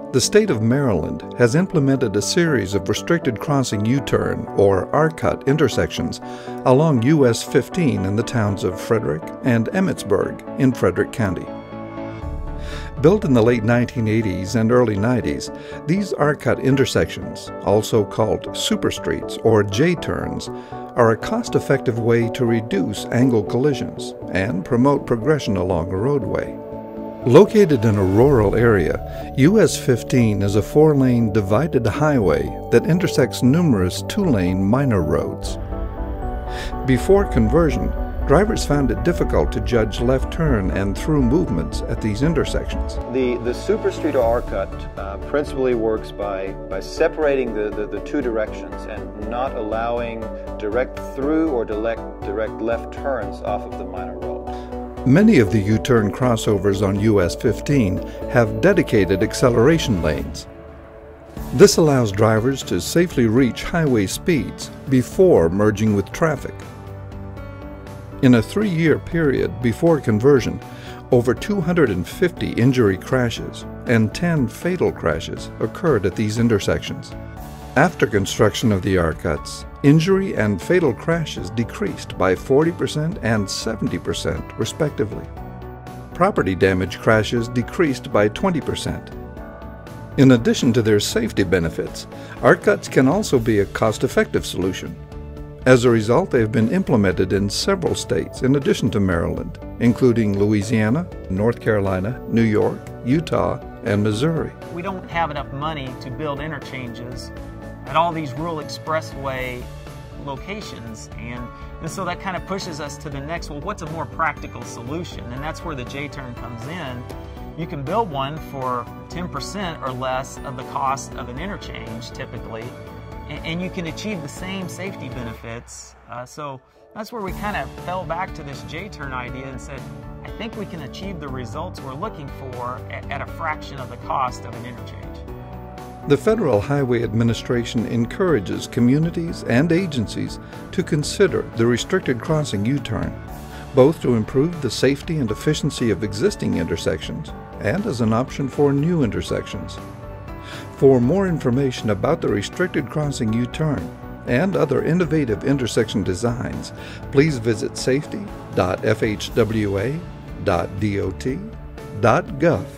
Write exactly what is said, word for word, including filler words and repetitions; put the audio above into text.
The state of Maryland has implemented a series of restricted crossing U-turn, or R C U T, intersections along U S fifteen in the towns of Frederick and Emmitsburg in Frederick County. Built in the late nineteen eighties and early nineties, these R C U T intersections, also called superstreets or J-turns, are a cost-effective way to reduce angle collisions and promote progression along a roadway. Located in a rural area, U S fifteen is a four-lane divided highway that intersects numerous two-lane minor roads. Before conversion, drivers found it difficult to judge left turn and through movements at these intersections. The, the superstreet or R C U T uh, principally works by, by separating the, the, the two directions and not allowing direct through or direct, direct left turns off of the minor road. Many of the U-turn crossovers on U S fifteen have dedicated acceleration lanes. This allows drivers to safely reach highway speeds before merging with traffic. In a three-year period before conversion, over two hundred fifty injury crashes and ten fatal crashes occurred at these intersections. After construction of the R C U Ts, injury and fatal crashes decreased by forty percent and seventy percent respectively. Property damage crashes decreased by twenty percent. In addition to their safety benefits, R C U Ts can also be a cost-effective solution. As a result, they have been implemented in several states in addition to Maryland, including Louisiana, North Carolina, New York, Utah, and Missouri. We don't have enough money to build interchanges at all these rural expressway locations, and, and so that kind of pushes us to the next, well, what's a more practical solution? And that's where the J-turn comes in. You can build one for ten percent or less of the cost of an interchange, typically, and, and you can achieve the same safety benefits. Uh, so that's where we kind of fell back to this J-turn idea and said, I think we can achieve the results we're looking for at, at a fraction of the cost of an interchange. The Federal Highway Administration encourages communities and agencies to consider the restricted crossing U-turn, both to improve the safety and efficiency of existing intersections and as an option for new intersections. For more information about the restricted crossing U-turn and other innovative intersection designs, please visit safety dot F H W A dot dot gov.